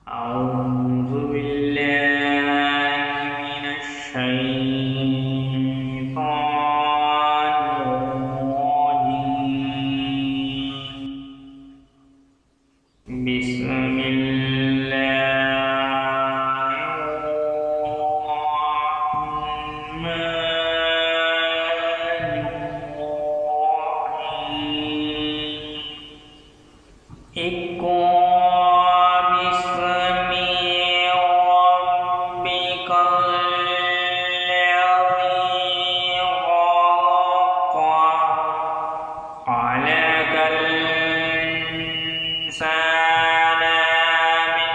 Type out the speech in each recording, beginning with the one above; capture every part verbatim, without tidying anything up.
أعوذ بالله من الشيطان الرجيم. بسم الله الرحمن الرحيم. اقرأ باسم ربك الذي خلق، خلق الإنسان من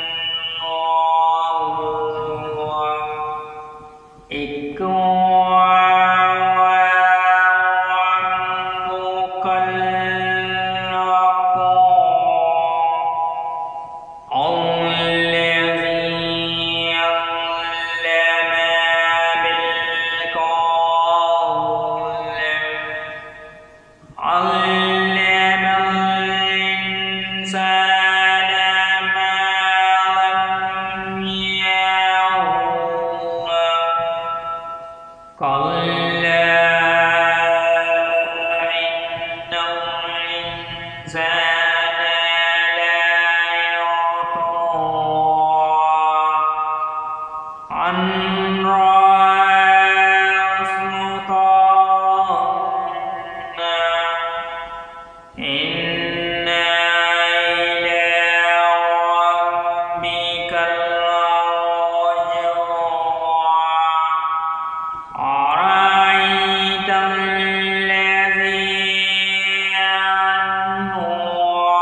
علق. اقرأ وربك الأكرم الذي علم بالقلم، علم الإنسان ما لم يعلم. كلا إن الإنسان ليطغى أن رآه استغنى. إن إلى ربك الرجعى. أرأيت الذي ينهى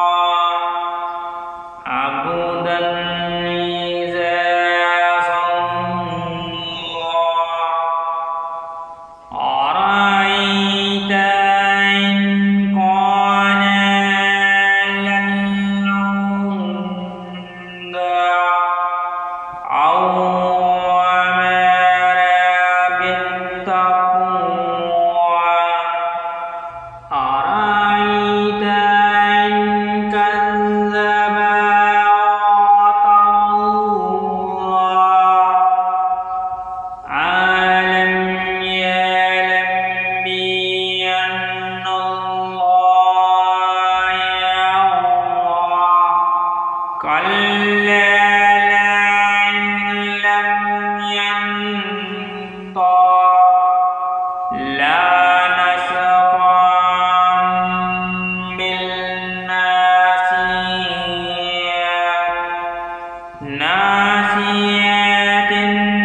عبدا إذا صلى. أرأيت إن كان على الهدى أو أمر بالتقوى. أرأيت إن كذب وتولى. ألم يعلم بأن الله يرى. كلا لئن لم ينطق لنسفعا بالناصية، ناصية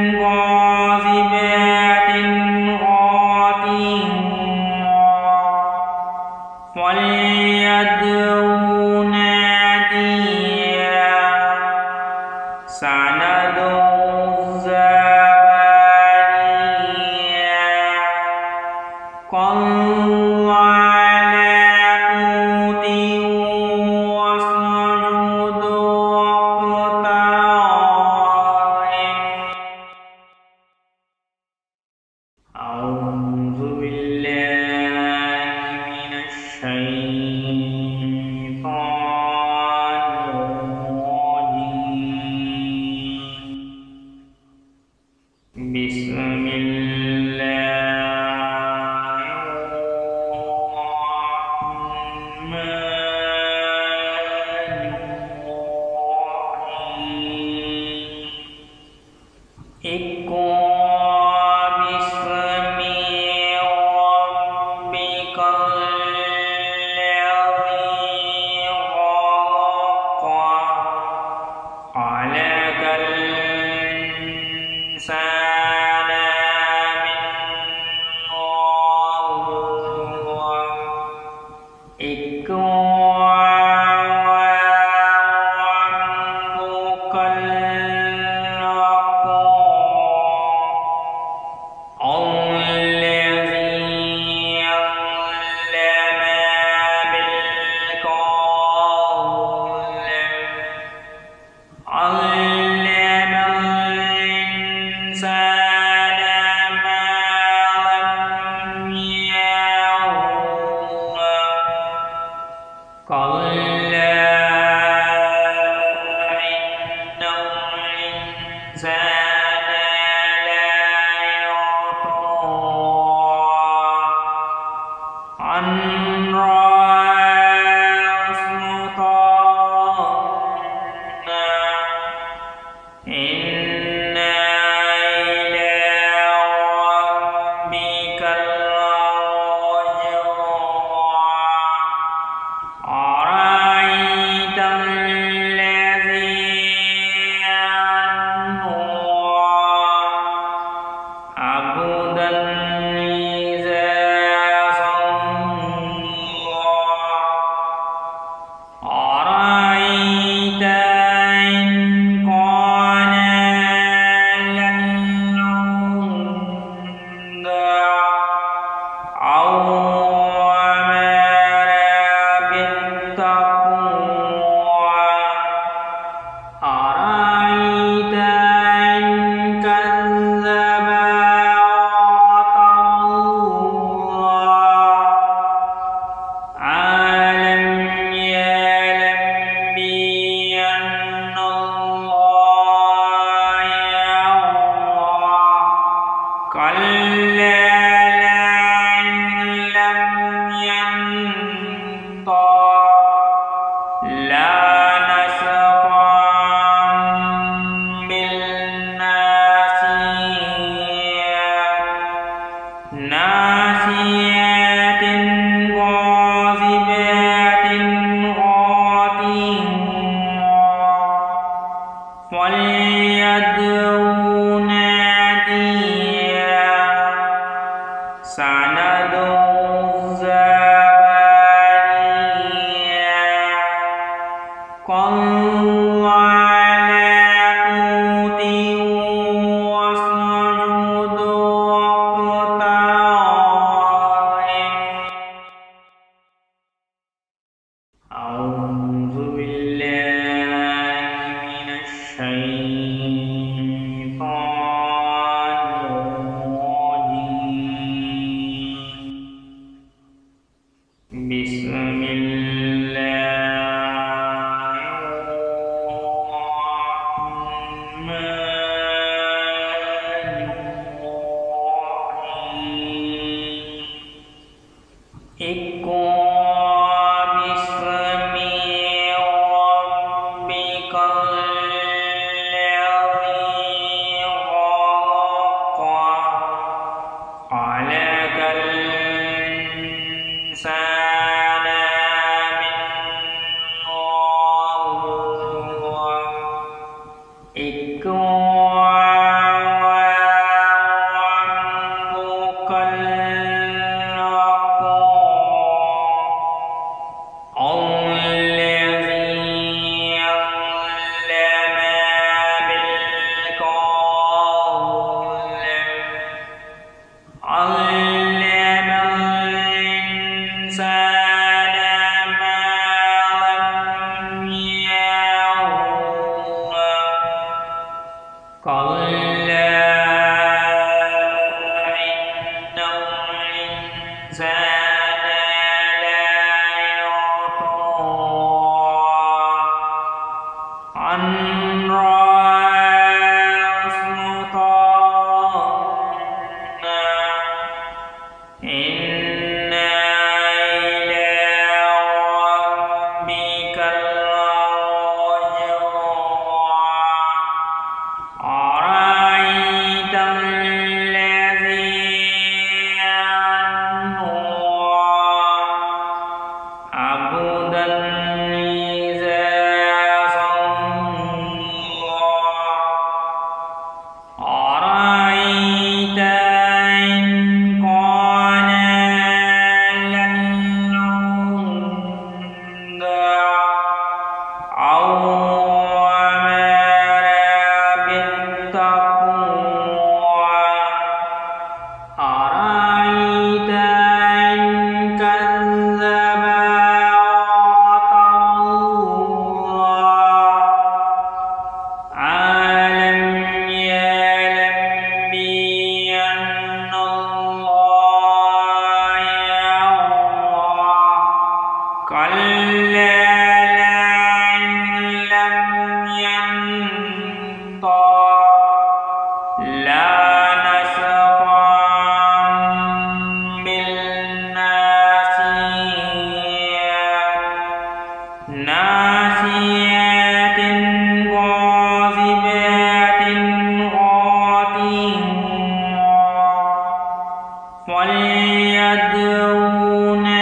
كاذبة خاطئة فليدع ناديها. سندع الزبانية. كلا لا تطعه واسجد واقترب. أعوذ بالله من الشيطان الرجيم. بسم الله الرحمن الرحيم. اقرأ باسم ربك الذي خلق، خلق الإنسان من علق. اقرأ وربك الأكرم الذي علم بالقلم، علم الإنسان ما لم يعلم. كلا عبدا إذا صلى ناسيات كاذبات خاطئة فليدعو